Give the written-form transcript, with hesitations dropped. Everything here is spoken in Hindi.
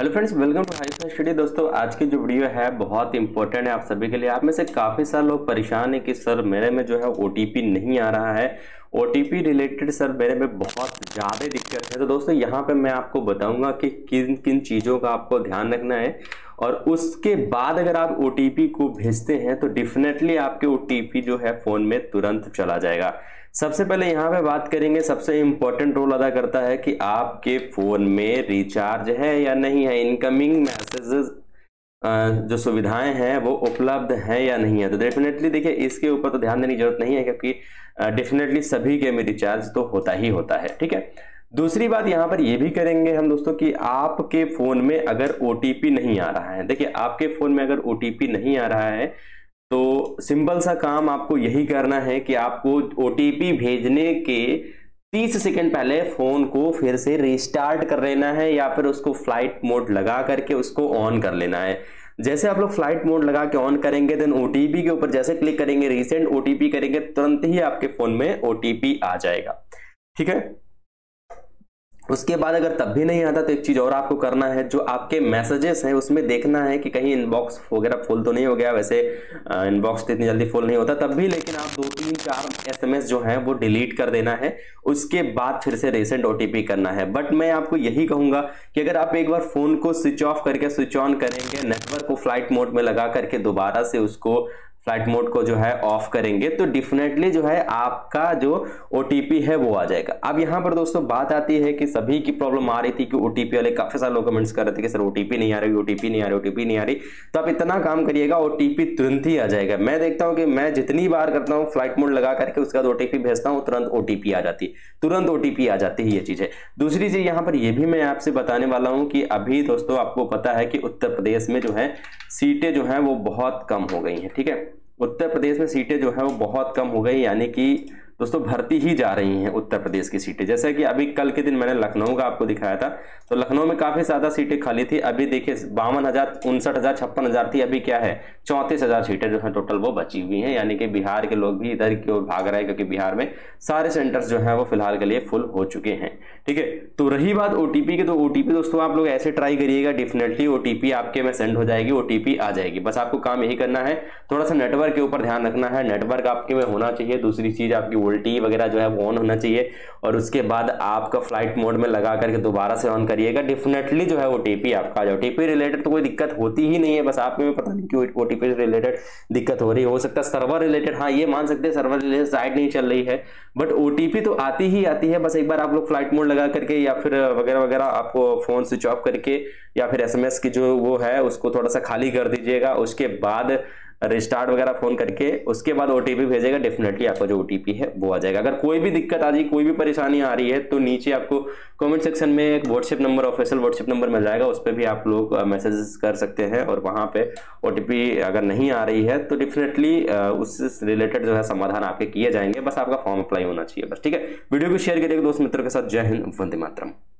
Hello friends, welcome to high study. दोस्तों, आज की जो वीडियो है बहुत इंपॉर्टेंट है आप सभी के लिए। आप में से काफ़ी सारे लोग परेशान हैं कि सर मेरे में जो है ओटीपी नहीं आ रहा है, ओटीपी रिलेटेड सर मेरे में बहुत ज़्यादा दिक्कत है। तो दोस्तों यहाँ पे मैं आपको बताऊंगा कि किन किन चीज़ों का आपको ध्यान रखना है और उसके बाद अगर आप ओटीपी को भेजते हैं तो डेफिनेटली आपके ओटीपी जो है फ़ोन में तुरंत चला जाएगा। सबसे पहले यहाँ पे बात करेंगे, सबसे इंपॉर्टेंट रोल अदा करता है कि आपके फ़ोन में रिचार्ज है या नहीं है, इनकमिंग मैसेजेस जो सुविधाएं हैं वो उपलब्ध हैं या नहीं है। तो डेफिनेटली देखिए इसके ऊपर तो ध्यान देने की जरूरत नहीं है क्योंकि डेफिनेटली सभी के में रिचार्ज तो होता ही होता है। ठीक है, दूसरी बात यहाँ पर ये भी करेंगे हम दोस्तों कि आपके फ़ोन में अगर ओटीपी नहीं आ रहा है, देखिए आपके फ़ोन में अगर ओटीपी नहीं आ रहा है तो सिंपल सा काम आपको यही करना है कि आपको ओटीपी भेजने के 30 सेकंड पहले फोन को फिर से रिस्टार्ट कर लेना है या फिर उसको फ्लाइट मोड लगा करके उसको ऑन कर लेना है। जैसे आप लोग फ्लाइट मोड लगा के ऑन करेंगे देन ओटीपी के ऊपर जैसे क्लिक करेंगे, रीसेंट ओटीपी करेंगे, तुरंत ही आपके फोन में ओटीपी आ जाएगा। ठीक है, उसके बाद अगर तब भी नहीं आता तो एक चीज और आपको करना है, जो आपके मैसेजेस हैं उसमें देखना है कि कहीं इनबॉक्स वगैरह फुल तो नहीं हो गया। वैसे इनबॉक्स तो इतनी जल्दी फुल नहीं होता, तब भी लेकिन आप 2 3 4 एसएमएस जो हैं वो डिलीट कर देना है। उसके बाद फिर से रीसेंट ओटीपी करना है। बट मैं आपको यही कहूंगा कि अगर आप एक बार फोन को स्विच ऑफ करके स्विच ऑन करेंगे, नेटवर्क को फ्लाइट मोड में लगा करके दोबारा से उसको फ्लाइट मोड को जो है ऑफ करेंगे तो डेफिनेटली जो है आपका जो ओटीपी है वो आ जाएगा। अब यहाँ पर दोस्तों बात आती है कि सभी की प्रॉब्लम आ रही थी कि ओटीपी वाले काफी सारे लोग कमेंट्स कर रहे थे कि सर ओटीपी नहीं आ रही, ओटीपी नहीं आ रही, ओटीपी नहीं आ रही। तो आप इतना काम करिएगा, ओटीपी तुरंत ही आ जाएगा। मैं देखता हूँ कि मैं जितनी बार करता हूँ फ्लाइट मोड लगा करके उसके बाद ओटीपी भेजता हूँ, तुरंत ओटीपी आ जाती है, तुरंत ओटीपी आ जाती है। ये चीज है। दूसरी चीज यहाँ पर यह भी मैं आपसे बताने वाला हूँ कि अभी दोस्तों आपको पता है कि उत्तर प्रदेश में जो है सीटें जो है वो बहुत कम हो गई हैं। ठीक है, उत्तर प्रदेश में सीटें जो है वो बहुत कम हो गई, यानी कि दोस्तों भर्ती ही जा रही हैं उत्तर प्रदेश की सीटें। जैसे कि अभी कल के दिन मैंने लखनऊ का आपको दिखाया था, तो लखनऊ में काफी ज्यादा सीटें खाली थी। अभी देखिए 52,000, 59,000, 56,000 थी, अभी क्या है 34,000 सीटें जो है टोटल वो बची हुई हैं। यानी कि बिहार के लोग भी इधर की ओर भाग रहे हैं क्योंकि बिहार में सारे सेंटर्स जो है वो फिलहाल के लिए फुल हो चुके हैं। ठीक है, तो रही बात ओटीपी की, तो ओटीपी दोस्तों आप लोग ऐसे ट्राई करिएगा, डेफिनेटली ओटीपी आपके में सेंड हो जाएगी, ओटीपी आ जाएगी। बस आपको काम यही करना है, थोड़ा सा नेटवर्क के ऊपर ध्यान रखना है, नेटवर्क आपके में होना चाहिए। दूसरी चीज आपकी वोल्टी वगैरह जो है वो ऑन होना चाहिए और उसके बाद आपका फ्लाइट मोड में लगा करके दोबारा से ऑन करिएगा, डेफिनेटली जो है ओटीपी आपका आ जाए। ओटीपी रिलेटेड तो कोई दिक्कत होती ही नहीं है, बस आप में पता नहीं क्यों ओटीपी रिलेटेड दिक्कत हो रही हो सकता है सर्वर रिलेटेड, हाँ ये मान सकते हैं सर्वर रिलेटेड साइट नहीं चल रही है, बट ओटीपी तो आती ही आती है। बस एक बार आप लोग फ्लाइट मोड लगा करके या फिर वगैरह वगैरह आपको फोन स्विच ऑफ करके या फिर एसएमएस की जो वो है उसको थोड़ा सा खाली कर दीजिएगा, उसके बाद रिस्टार्ट वगैरह फोन करके उसके बाद ओटीपी भेजेगा, डेफिनेटली आपका जो ओटीपी है वो आ जाएगा। अगर कोई भी दिक्कत आ रही, कोई भी परेशानी आ रही है तो नीचे आपको कमेंट सेक्शन में एक WhatsApp number, official WhatsApp number मिल जाएगा, उस पर भी आप लोग मैसेजेस कर सकते हैं और वहां पे ओटीपी अगर नहीं आ रही है तो डेफिनेटली उससे रिलेटेड जो है समाधान आपके किए जाएंगे। बस आपका फॉर्म अप्लाई होना चाहिए बस। ठीक है, वीडियो को शेयर करिएगा दोस्त मित्रों के साथ। जय हिंद, वंदे मातरम।